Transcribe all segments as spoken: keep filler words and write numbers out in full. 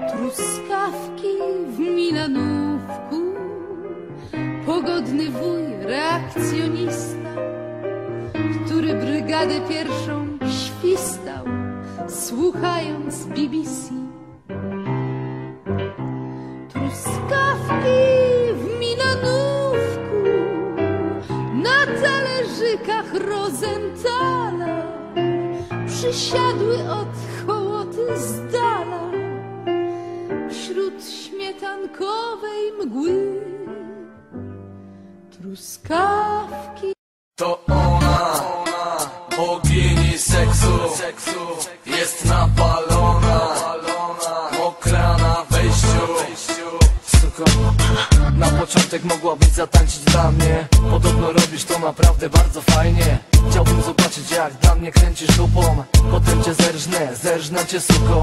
Truskawki w Milanówku, pogodny wuj, reakcjonista, który brygadę pierwszą świstał, słuchając B B C. Truskawki w Milanówku, na talerzykach Rosenthala, przysiadły od hołoty z dala, wśród śmietankowej mgły. Truskawki. To ona, bogini seksu, jest napalona, mokra na wejściu. Suko, na początek mogłabyś zatańczyć dla mnie. Podobno robisz to naprawdę bardzo fajnie. Chciałbym zobaczyć, jak dla mnie kręcisz dupą. Potem cię zerżnę, zerżnę cię, suko.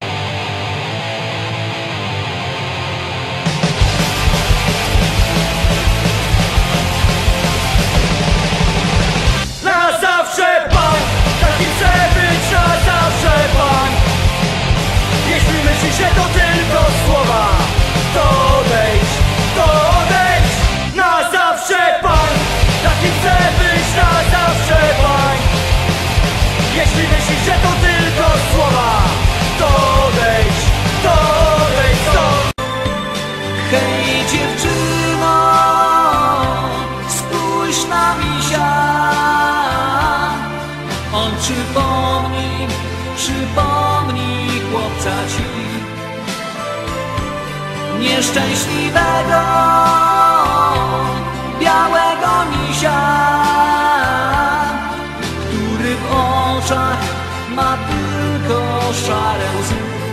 Na zawsze pan, taki chce być na zawsze pan. Jeśli myślisz, że to tylko słowa, to odejdź, to odejdź. Na zawsze pan, taki chce być na zawsze pan. Jeśli myślisz, że to tylko słowa, to odejdź, to odejdź, to. Hej dziewczyno, spójrz na misia. On przypomni, przypomni chłopca ci nieszczęśliwego, białego misia, który w oczach ma tylko szare łzy.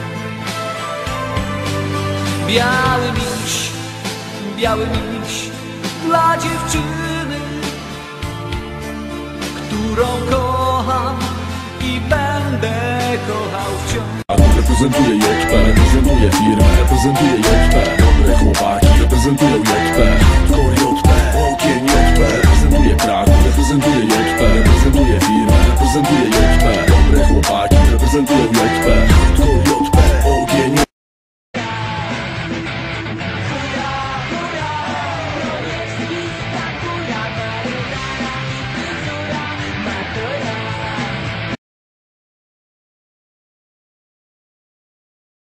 Biały miś, biały miś dla dziewczyny, którą kocham i będę kochał wciąż. Reprezentuję J P, reprezentuję firmę, reprezentuję J P. Dobre chłopaki reprezentują J P.